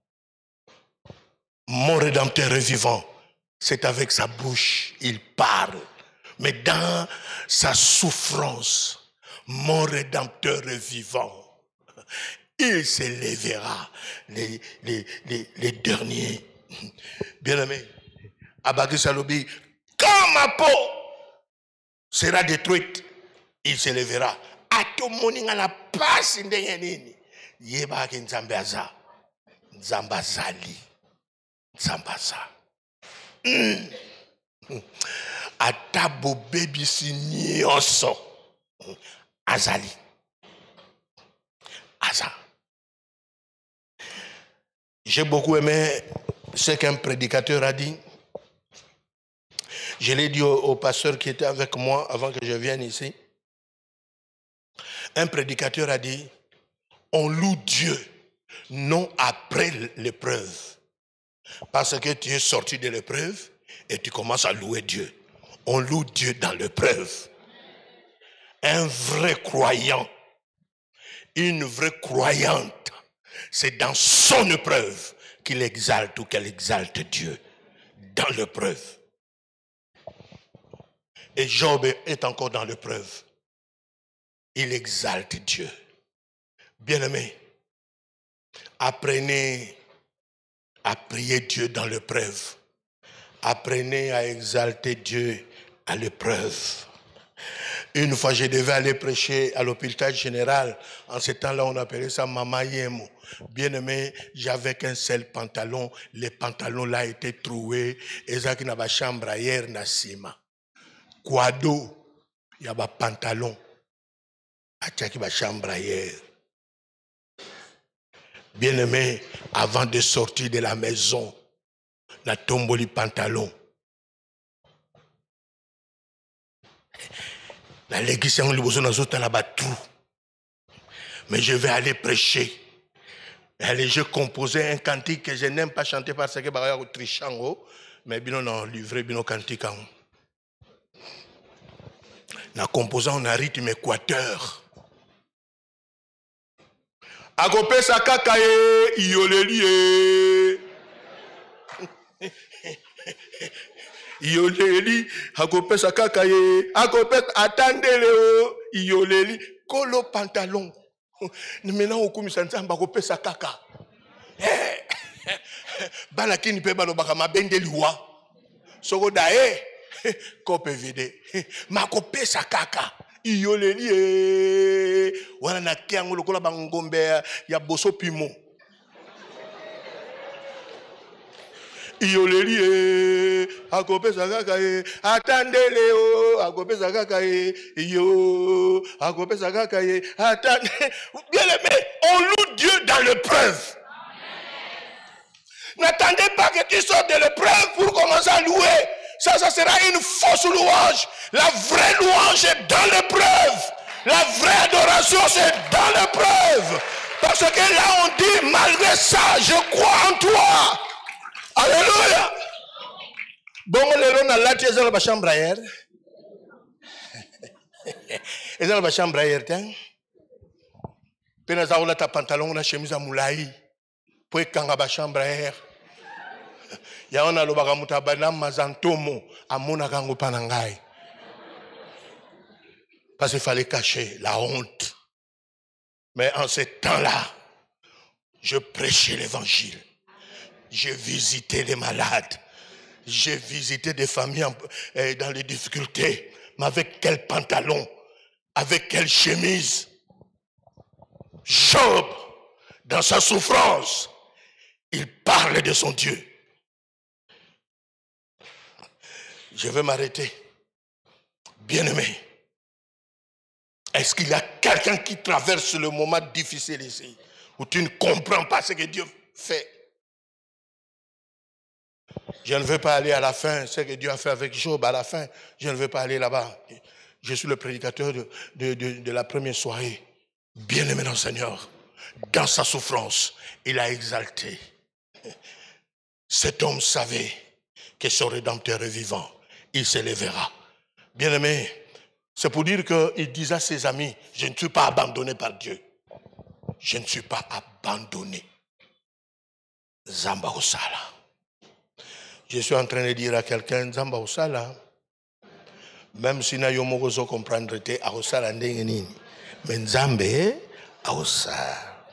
Mon Rédempteur est vivant. C'est avec sa bouche, il parle. Mais dans sa souffrance, mon Rédempteur est vivant. Il s'élèvera. Les derniers. Bien-aimés, Abagui Salobi, quand ma peau sera détruite, il s'élèvera. À tout le monde, à la passe, Yeba ki Nzambaza, Nzambazali, Nzambaza. Atabo baby sinyoso, Azali, Aza. J'ai beaucoup aimé ce qu'un prédicateur a dit. Je l'ai dit au pasteur qui était avec moi avant que je vienne ici. Un prédicateur a dit, on loue Dieu, non après l'épreuve. Parce que tu es sorti de l'épreuve et tu commences à louer Dieu. On loue Dieu dans l'épreuve. Un vrai croyant, une vraie croyante, c'est dans son épreuve qu'il exalte ou qu'elle exalte Dieu. Dans l'épreuve. Et Job est encore dans l'épreuve. Il exalte Dieu. Bien-aimés, apprenez à prier Dieu dans l'épreuve. Apprenez à exalter Dieu à l'épreuve. Une fois, je devais aller prêcher à l'hôpital général. En ce temps-là, on appelait ça Mama Yemo. Bien-aimé, j'avais qu'un seul pantalon. Les pantalons là étaient troués. Et ça qui n'a pas chambre ailleurs, Nassima. Quado, il y a pas pantalon. A qui va chambre ailleurs. Bien-aimé, avant de sortir de la maison, la tomboli pantalon. La législation de l'Ibozo n'a pas tout. Mais je vais aller prêcher. Allez, je composais un cantique que je n'aime pas chanter parce que je suis trichango, mais bien on a livré bien cantique. Na composant on a rythme équateur. Agope sakakaye iyoleli iyoleli agope sakakaye agope atandele iyoleli kolo pantalon maintenant okumisa nzamba agope sakaka bana kini pe balo baka mabende liwa soko dae kope vide makope sakaka iyoleli wana na kiango lokola bangombe ya boso pimo iyoleli akopesa kaka atandele akopesa kaka yo akopesa kaka atande. Bien aimé, on loue Dieu dans l'épreuve. N'attendez pas que tu sortes de l'épreuve pour commencer à louer. Ça sera une fausse louange. La vraie louange est dans l'épreuve. La vraie adoration, c'est dans l'épreuve. Parce que là, on dit, malgré ça, je crois en toi. Alléluia. Bon, on a là, tu es dans la chambre ailleurs. Et dans la chambre ailleurs, tiens. Puis, on a ta pantalon, on a chemise à moulaï. Puis, quand on a la chambre ailleurs. Il y a un alobaka mutabana mazantomo à monakango panangai. Parce qu'il fallait cacher la honte. Mais en ce temps-là, je prêchais l'évangile. J'ai visité les malades. J'ai visité des familles dans les difficultés. Mais avec quel pantalon? Avec quelle chemise? Job, dans sa souffrance, il parle de son Dieu. Je vais m'arrêter. Bien-aimé, est-ce qu'il y a quelqu'un qui traverse le moment difficile ici, où tu ne comprends pas ce que Dieu fait? Je ne veux pas aller à la fin, ce que Dieu a fait avec Job à la fin. Je ne veux pas aller là-bas. Je suis le prédicateur de la première soirée. Bien-aimé dans le Seigneur, dans sa souffrance, il a exalté. Cet homme savait que son Rédempteur est vivant. Il s'élèvera. Bien-aimé, c'est pour dire qu'il disait à ses amis, je ne suis pas abandonné par Dieu. Je ne suis pas abandonné. Zamba Osala. Je suis en train de dire à quelqu'un, Zamba Osala, même si na yomogozo comprendre te a Osala ndengenini, mais Nzambe a Osala.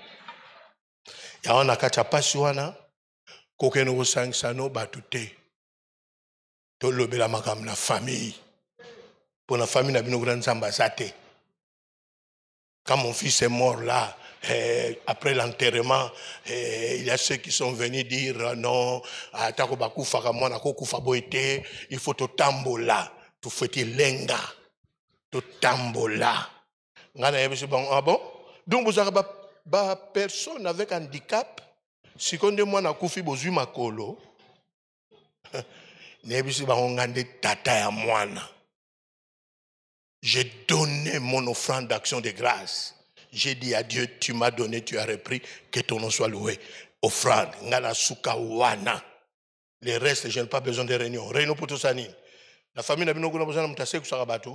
Ya on a kachapasi wana, kokeno osangisa batute. To lobela makam na famille. Pour la famille n'a pas de Nzamba zate. Quand mon fils est mort là, après l'enterrement, il y a ceux qui sont venus dire non, il faut tout tambola, tout fouetter lenga, tout tambola. Ah bon? Donc vous avez personne avec handicap, si on demande à Koufi Bozu Makolo, j'ai donné mon offrande d'action de grâce. J'ai dit à Dieu, tu m'as donné, tu as repris, que ton nom soit loué. Offrande, ngana suka wana. Les restes, je n'ai pas besoin de réunion. Réunion pour tout ça. La famille n'a pas besoin de m'tasser pour ça.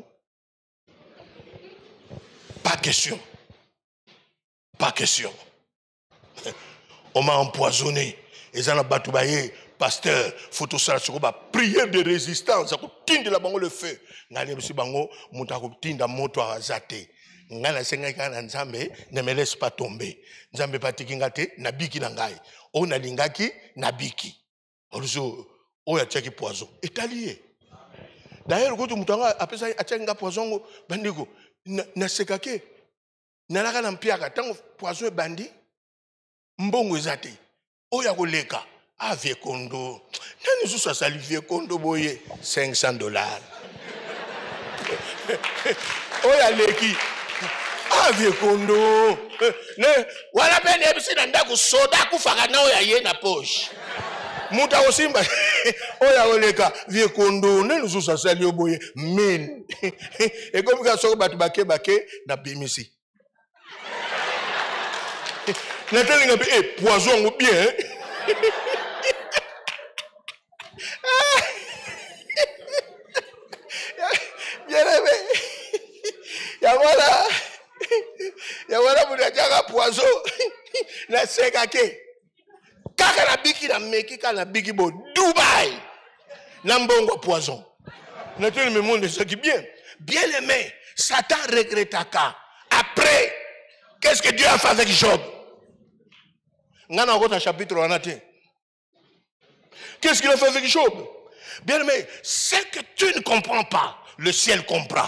Pas question. Pas question. On m'a empoisonné. Et ça n'a pas tout baillé. Pasteur, faut tout ça, prière de résistance, ça coûte de la bango le feu. Ngani bisi bango, muta kutinda moto azate. Ngana senga kana nzambe, ne me laisse pas tomber. Nzambe patikingate, nabiki nangai. O na lingaki, nabiki. Oluzo, o ya tchaki poison. Etalié. D'ailleurs, quand tu m'entends, après ça, atchenga poison, bandiko, na sekake. Nalaka na mpiaka, tango poison bandi, mbongo ezate. O ya koleka. Ah, vieux condo. Nani sous ça, vieux condo, boye. $500. Oh, y'a l'équipe. Ah, vieux condo. Voilà, ben, il y a aussi un dago soda, koufagana, y'a yé na poche. Mouta aussi, oh, y'a l'équipe. Vieux condo. Nani sous ça, boye. 1000. Et comme il y a ça, bake, na bimisi. Nathalie n'a pas, poison ou bien, bien-aimé, yawala munajaga poison na sekake kaka na biki na meki kaka na biki bo Dubaï na mbongo poison na tout le monde ce qui bien aimé Satan regrettaka après qu'est-ce que Dieu a fait avec Job ngana ko chapitre 1 qu'est-ce qu'il a fait avec Job? Bien aimé, ce que tu ne comprends pas, le ciel comprend.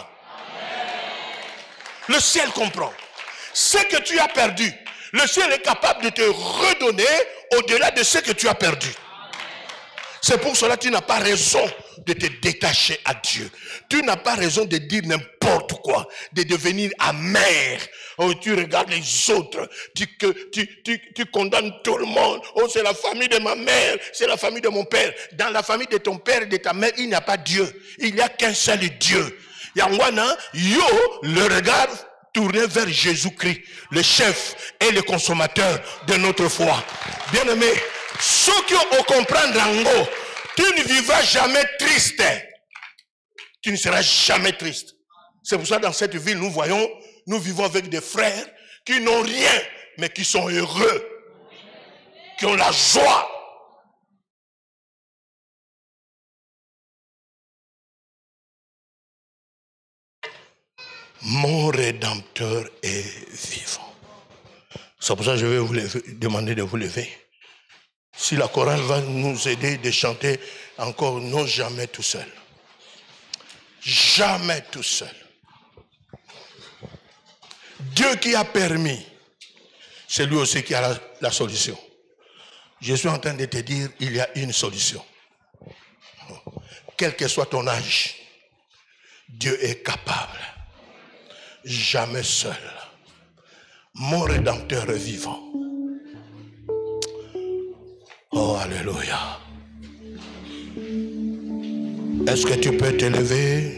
Le ciel comprend. Ce que tu as perdu, le ciel est capable de te redonner au-delà de ce que tu as perdu. C'est pour cela que tu n'as pas raison de te détacher à Dieu. Tu n'as pas raison de dire n'importe quoi, de devenir amer. Oh, tu regardes les autres, tu condamnes tout le monde. Oh, c'est la famille de ma mère, c'est la famille de mon père. Dans la famille de ton père et de ta mère, il n'y a pas Dieu. Il n'y a qu'un seul Dieu. Yangwana, yo, le regard tourné vers Jésus-Christ, le chef et le consommateur de notre foi. Bien-aimé, ceux qui ont comprendre Rango, tu ne vivras jamais triste. Tu ne seras jamais triste. C'est pour ça que dans cette ville, nous vivons avec des frères qui n'ont rien, mais qui sont heureux, qui ont la joie. Mon Rédempteur est vivant. C'est pour ça que je vais vous demander de vous lever. Si la chorale va nous aider de chanter encore, non jamais tout seul. Jamais tout seul. Dieu qui a permis, c'est lui aussi qui a la solution. Je suis en train de te dire, il y a une solution. Quel que soit ton âge, Dieu est capable. Jamais seul. Mon Rédempteur est vivant. Oh, alléluia. Est-ce que tu peux te lever?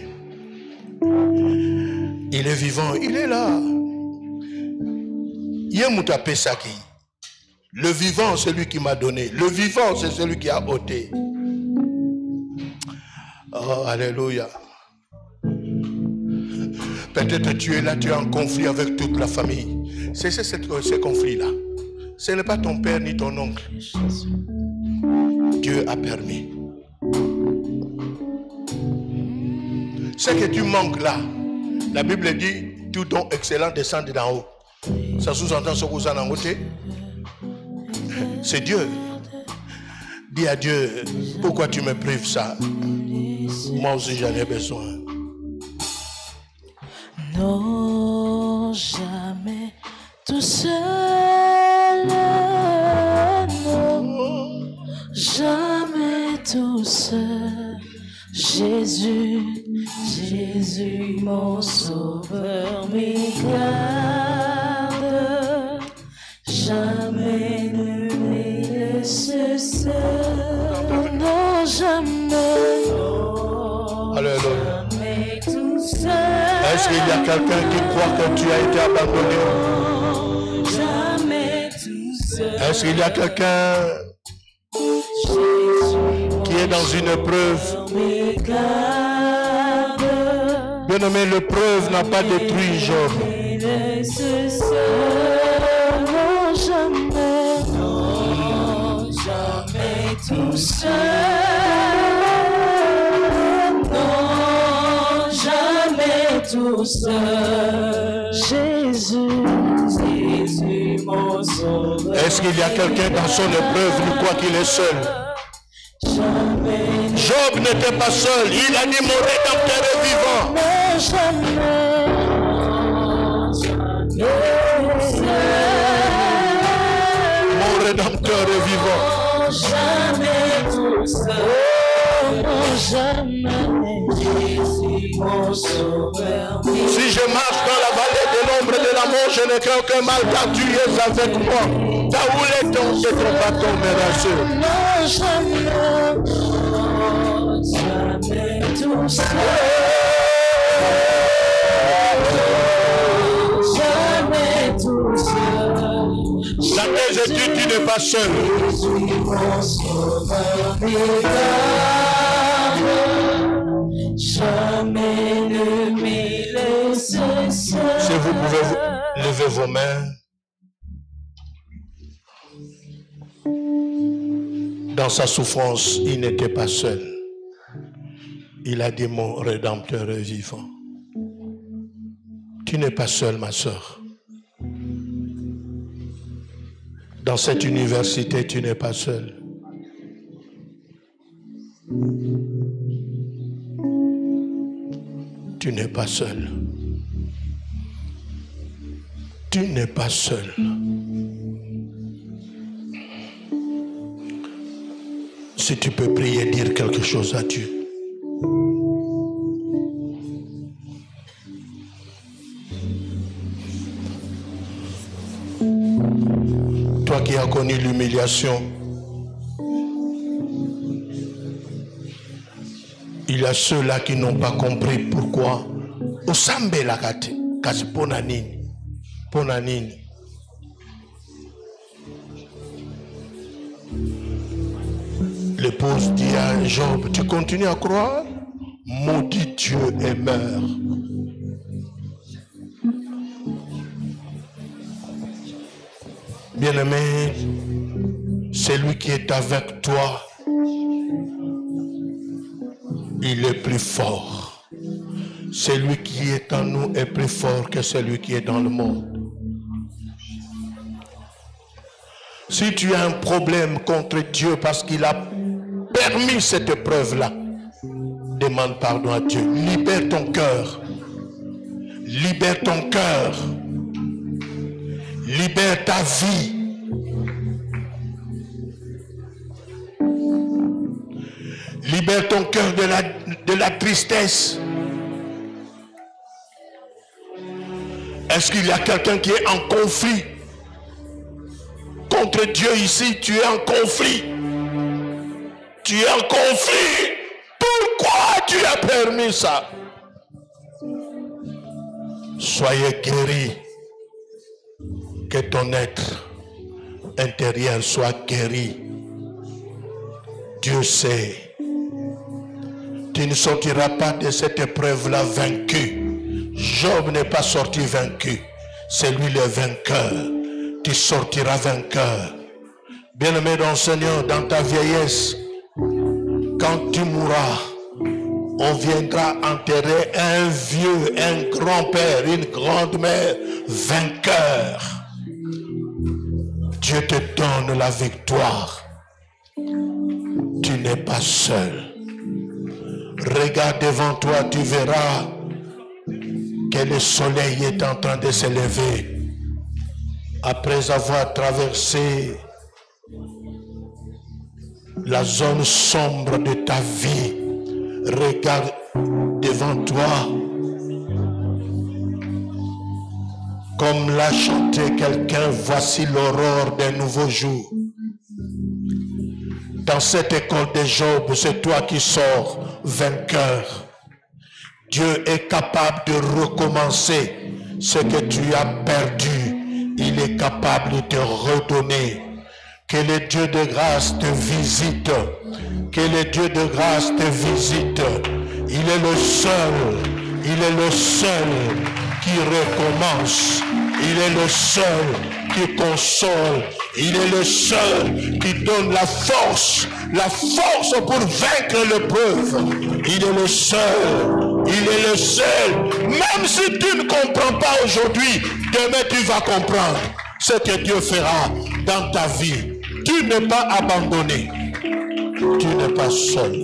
Il est vivant, il est là. Yemutapesaki. Le vivant, c'est lui qui m'a donné. Le vivant, c'est celui qui a ôté. Oh, alléluia. Peut-être tu es là, tu es en conflit avec toute la famille. C'est ce conflit-là. Ce n'est pas ton père ni ton oncle. Dieu a permis. Ce que tu manques là, la Bible dit, tout don excellent descend d'en haut. Ça sous-entend ce que vous en avez. C'est Dieu. Dis à Dieu, pourquoi tu me prives ça? Moi aussi j'en ai besoin. Non, jamais tout seul, non, jamais tout seul. Jésus, Jésus, mon sauveur, me garde. Jamais ne me laisse seul, non, jamais, non, Alléluia. jamais tout seul. Est-ce qu'il y a quelqu'un qui croit que tu as été abandonné? Jamais tout seul. Est-ce qu'il y a quelqu'un qui est dans une épreuve? Bien-aimé, l'épreuve n'a pas détruit Job. Non, jamais, non, jamais tout seul. Non, jamais tout seul. Jésus, Jésus, mon sauveur. Est-ce qu'il y a quelqu'un dans son épreuve qui croit qu'il est seul? Job n'était pas seul. Il a dit, mon Rédempteur est vivant. Non, jamais, Mon Rédempteur est vivant. jamais tout seul. Non, jamais, Jésus, mon sauveur. Si je marche dans la vallée de l'ombre de la mort, je ne crains aucun mal car tu es avec moi. Ta houlette et ton bâton me rassurent. Non, jamais, non, jamais tout seul. Jamais tout seul. Dans tes études, tu n'es pas seul. Jésus, mon sauveur, me garde. Jamais ne me laisse seul. Si vous pouvez lever vos mains. Dans sa souffrance, il n'était pas seul. Il a dit, mon Rédempteur est vivant. Tu n'es pas seul, ma soeur. Dans cette université, tu n'es pas seul. Tu n'es pas seul. Tu n'es pas seul. Si tu peux prier, dire quelque chose à Dieu. Toi qui as connu l'humiliation, il y a ceux-là qui n'ont pas compris pourquoi Osambela kasi pona nini? Pona nini? L'épouse dit à Job, tu continues à croire? Maudit Dieu et meurs. Bien-aimé, celui qui est avec toi, il est plus fort. Celui qui est en nous est plus fort que celui qui est dans le monde. Si tu as un problème contre Dieu parce qu'il a permis cette épreuve-là, demande pardon à Dieu. Libère ton cœur. Libère ton cœur. Libère ta vie. Libère ton cœur de la tristesse. Est-ce qu'il y a quelqu'un qui est en conflit contre Dieu ici? Tu es en conflit. Tu es en conflit. Pourquoi tu as permis ça? Soyez guéris. Que ton être intérieur soit guéri. Dieu sait. Tu ne sortiras pas de cette épreuve-là vaincu. Job n'est pas sorti vaincu. C'est lui le vainqueur. Tu sortiras vainqueur. Bien-aimé dans le Seigneur, dans ta vieillesse, quand tu mourras, on viendra enterrer un vieux, un grand-père, une grande-mère vainqueur. Dieu te donne la victoire. Tu n'es pas seul. Regarde devant toi, tu verras que le soleil est en train de se lever. Après avoir traversé la zone sombre de ta vie, regarde devant toi. Comme l'a chanté quelqu'un, voici l'aurore d'un nouveau jour. Dans cette école de Job, c'est toi qui sors vainqueur. Dieu est capable de recommencer ce que tu as perdu. Il est capable de te redonner. Que le Dieu de grâce te visite. Que le Dieu de grâce te visite. Il est le seul qui recommence. Il est le seul qui console. Il est le seul qui donne la force pour vaincre l'épreuve. Il est le seul. Il est le seul. Même si tu ne comprends pas aujourd'hui, demain tu vas comprendre ce que Dieu fera dans ta vie. Tu n'es pas abandonné. Tu n'es pas seul.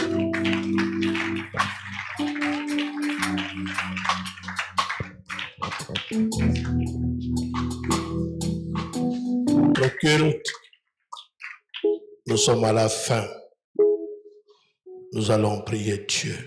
Le culte, nous sommes à la fin. Nous allons prier Dieu.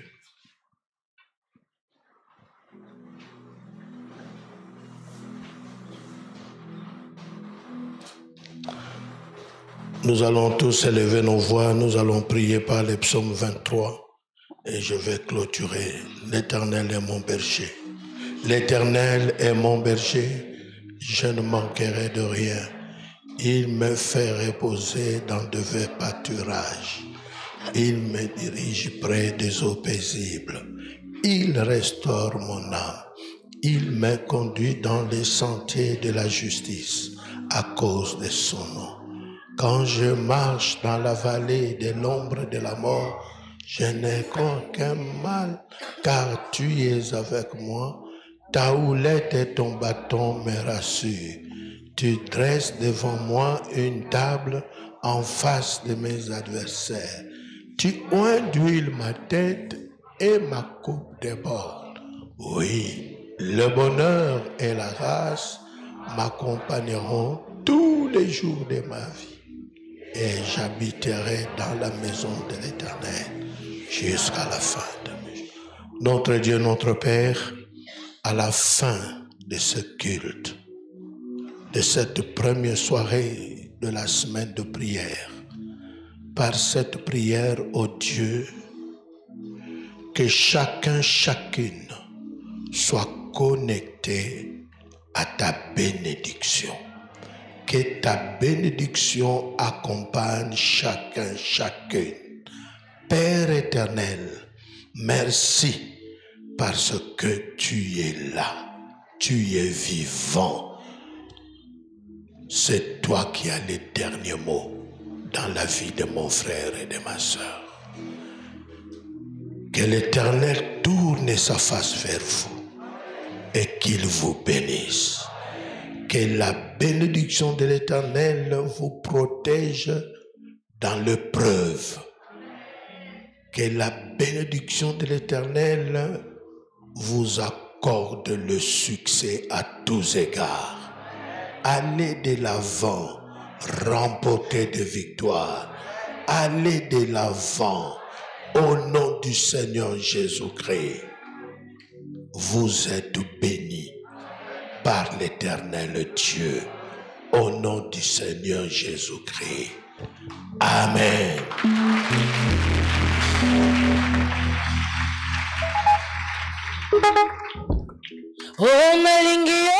Nous allons tous élever nos voix, nous allons prier par le psaume 23 et je vais clôturer. L'Éternel est mon berger. L'Éternel est mon berger, je ne manquerai de rien. Il me fait reposer dans de verts pâturages. Il me dirige près des eaux paisibles. Il restaure mon âme. Il me conduit dans les sentiers de la justice à cause de son nom. Quand je marche dans la vallée de l'ombre de la mort, je n'ai aucun mal, car tu es avec moi. Ta houlette et ton bâton me rassurent. Tu dresses devant moi une table en face de mes adversaires. Tu oins d'huile ma tête et ma coupe déborde. Oui, le bonheur et la grâce m'accompagneront tous les jours de ma vie. Et j'habiterai dans la maison de l'Éternel jusqu'à la fin de mes jours. Notre Dieu, notre Père, à la fin de ce culte, de cette première soirée de la semaine de prière, par cette prière, ô Dieu, que chacune sois connecté à ta bénédiction. Que ta bénédiction accompagne chacun, chacune. Père éternel, merci parce que tu es là, tu es vivant. C'est toi qui as les derniers mots dans la vie de mon frère et de ma sœur. Que l'Éternel tourne sa face vers vous et qu'il vous bénisse. Que la bénédiction de l'Éternel vous protège dans l'épreuve. Que la bénédiction de l'Éternel vous accorde le succès à tous égards. Allez de l'avant, remportez des victoires. Allez de l'avant, au nom du Seigneur Jésus-Christ. Vous êtes bénis par l'Éternel Dieu, au nom du Seigneur Jésus-Christ. Amen. Oh, Melingio.